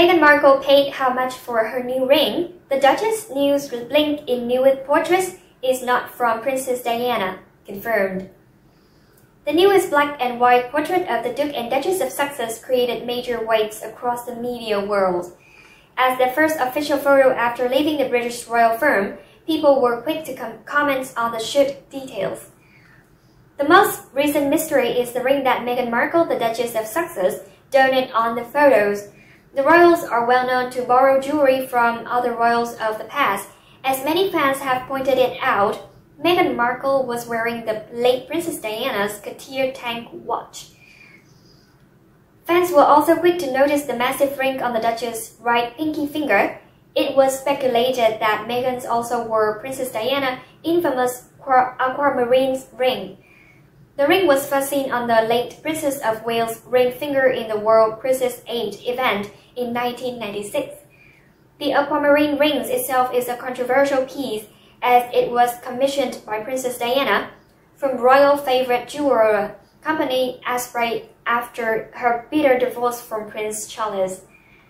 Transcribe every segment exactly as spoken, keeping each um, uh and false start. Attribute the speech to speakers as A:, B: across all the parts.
A: Meghan Markle paid how much for her new ring? The Duchess news linked in newest portraits is not from Princess Diana, confirmed. The newest black and white portrait of the Duke and Duchess of Sussex created major waves across the media world. As the first official photo after leaving the British royal firm, people were quick to com comment on the shoot details. The most recent mystery is the ring that Meghan Markle, the Duchess of Sussex, donned on the photos. The royals are well known to borrow jewelry from other royals of the past. As many fans have pointed it out, Meghan Markle was wearing the late Princess Diana's Cartier tank watch. Fans were also quick to notice the massive ring on the Duchess' right pinky finger. It was speculated that Meghan also wore Princess Diana's infamous aquamarine ring. The ring was first seen on the late Princess of Wales' ring finger in the World Princess Age event in nineteen ninety-six. The aquamarine ring itself is a controversial piece as it was commissioned by Princess Diana from royal favorite jeweler company Asprey after her bitter divorce from Prince Charles.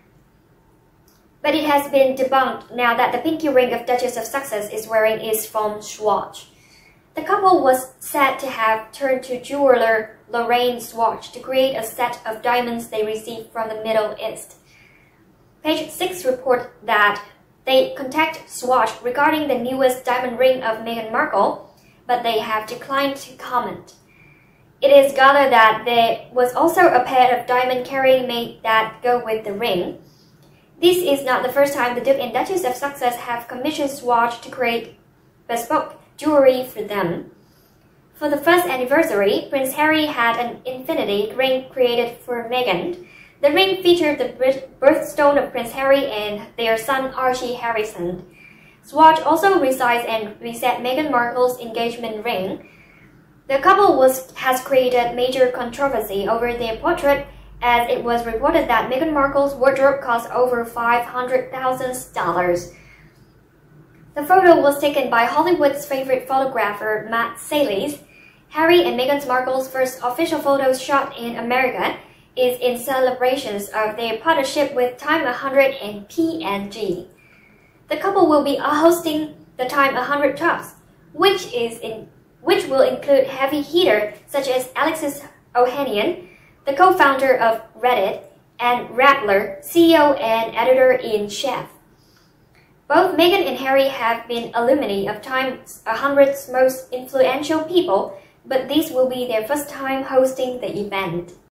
A: But it has been debunked now that the pinky ring of Duchess of Sussex is wearing is from Swatch. The couple was said to have turned to jeweler Lorraine Swatch to create a set of diamonds they received from the Middle East. Page six reports that they contacted Swatch regarding the newest diamond ring of Meghan Markle, but they have declined to comment. It is gathered that there was also a pair of diamond carrying made that go with the ring. This is not the first time the Duke and Duchess of Sussex have commissioned Swatch to create bespoke jewelry for them. For the first anniversary, Prince Harry had an infinity ring created for Meghan. The ring featured the birthstone of Prince Harry and their son Archie Harrison. Swatch also resized and reset Meghan Markle's engagement ring. The couple was, has created major controversy over their portrait, as it was reported that Meghan Markle's wardrobe cost over five hundred thousand dollars. The photo was taken by Hollywood's favorite photographer Matt Salles. Harry and Meghan Markle's first official photos shot in America is in celebrations of their partnership with Time one hundred and P and G. The couple will be hosting the Time one hundred Talks, which is in which will include heavy hitters such as Alexis Ohanian, the co-founder of Reddit, and Rappler, C E O and editor-in-chief. Both Meghan and Harry have been alumni of Time one hundred's most influential people, but this will be their first time hosting the event.